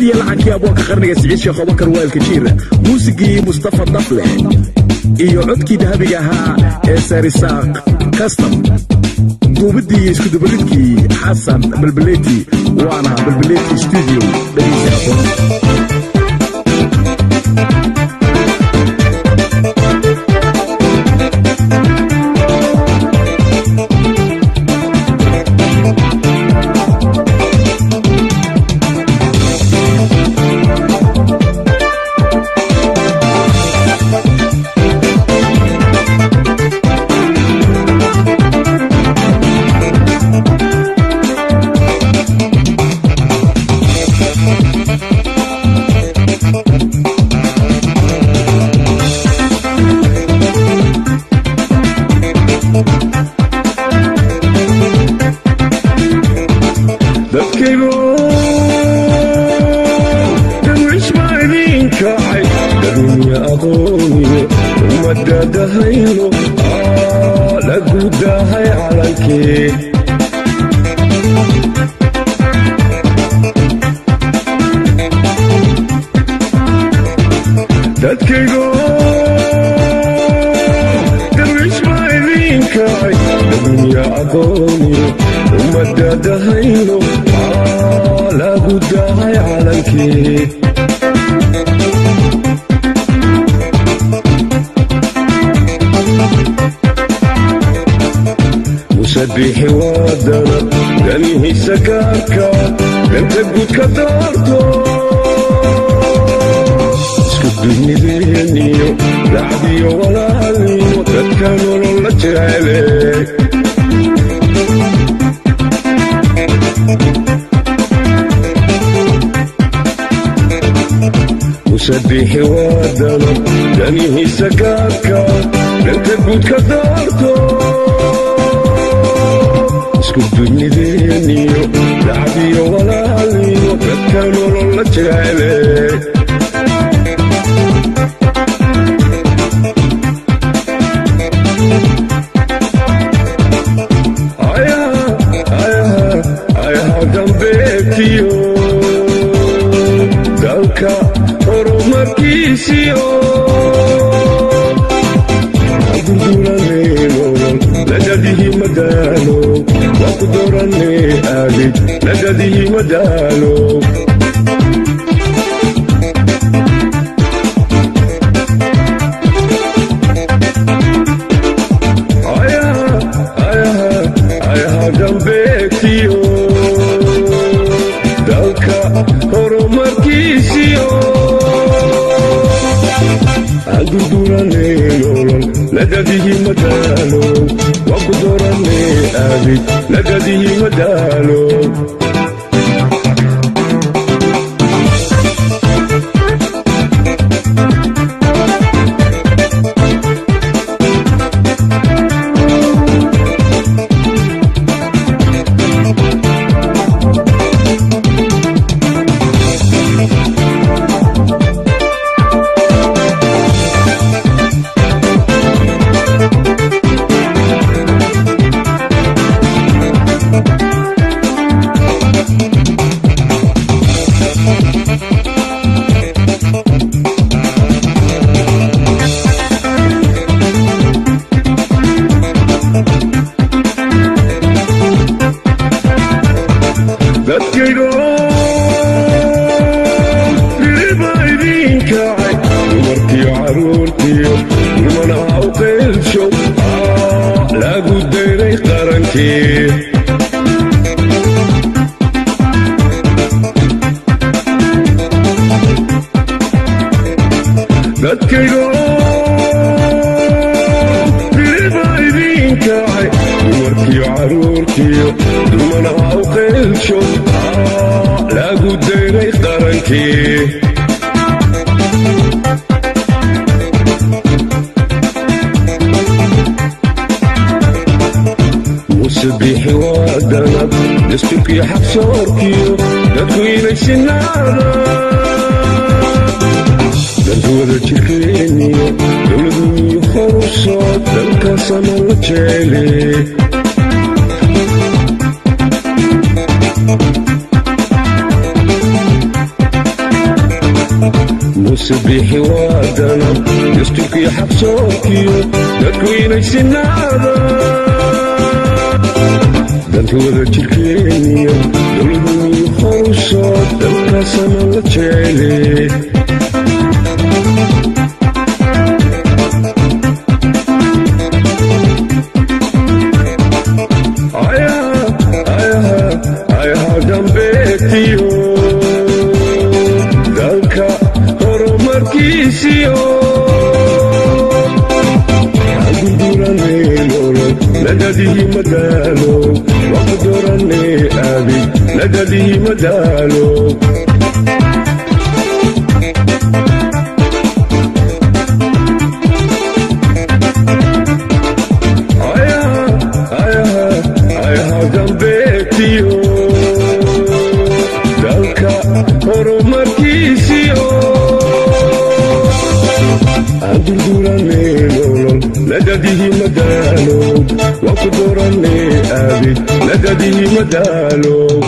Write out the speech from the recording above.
دليل العكية أبوك خرني سعيد شيخ أبو بكر والكثير موسيقي مصطفى الضفلة إيو عدكي دهبي ها إساري ساق كاستم دوبدي اسكو دبلتكي حسن بالبليتي وانا بالبليتي ستوديو بريزي دهينو لقو دهي عليكي دادكيغو درويش ما يدين كاي الدنيا أقوني ومدى دهينو لقو دهي عليكي مسبحي ودنا دنيه سكاكا انت قد كدرتو اسكدني ذهنيو لعبيو ولا هليو تتكانو لولا جهلي مسبحي ودنا دنيه سكاكا انت قد كدرتو اسكدني ذهنيو لعبيو ولا هليو تتكانو لولا جهلي جنبيتيو دالكا هرمكيسيو أقدرني لجده مدانو وأقدرني أجد لجده مدانو جنبيتيو دالكا هرمكيسيو أقدرني لولن لجده مدانو وأقدرني أبد لجده مدانو dadkaygo ribaydin kacay dumarkiyo caruurtiyo nimana haw qeylsho lagu dayray qarankii dadkaygo ribaydin kacay dumarkiyo caruurtiyo nimana haw qeylsho lagu dayray qarankii مسبحي ودنا نستبكي حبصوركيو dadku inay sinaada dadwada jirkeeniyo dowladniyo horusoo dalkaasana la jeele musabixi waadana dastuurkii xaqsoorkiyo dadku inay sinaada danta wada jirkeeniyo dowladnimii horusoo dalkaasana la jeele ayaha dambeetiyo dalka horumarkiisiyo agudurane nolol nagadihi madaalo waqdorane abid nagadihi madaalo ayaha dambeetiyo dalka horumarkiisiyo agudurane nolol nagadihi madaalo waqdorane abid nagadihi madaalo